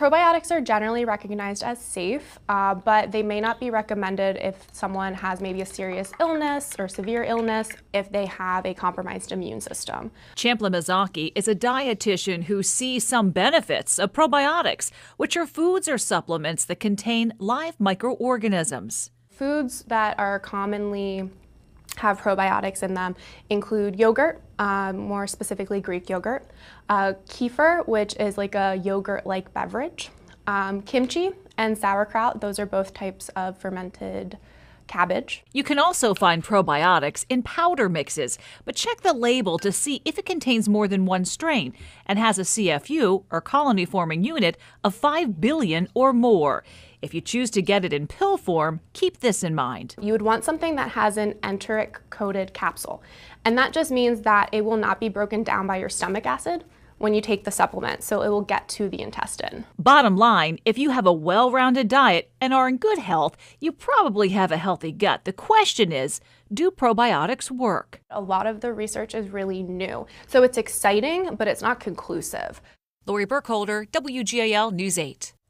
Probiotics are generally recognized as safe, but they may not be recommended if someone has maybe a serious illness or severe illness, if they have a compromised immune system. Champla Mizaki is a dietitian who sees some benefits of probiotics, which are foods or supplements that contain live microorganisms. Foods that are commonly have probiotics in them include yogurt, more specifically Greek yogurt, kefir, which is like a yogurt-like beverage, kimchi, and sauerkraut. Those are both types of fermented cabbage. You can also find probiotics in powder mixes, but check the label to see if it contains more than one strain and has a CFU, or colony-forming unit, of 5 billion or more. If you choose to get it in pill form, keep this in mind. You would want something that has an enteric-coated capsule, and that just means that it will not be broken down by your stomach acid when you take the supplement, so it will get to the intestine. Bottom line, if you have a well-rounded diet and are in good health, you probably have a healthy gut. The question is, do probiotics work? A lot of the research is really new, so it's exciting, but it's not conclusive. Lori Burkholder, WGAL News 8.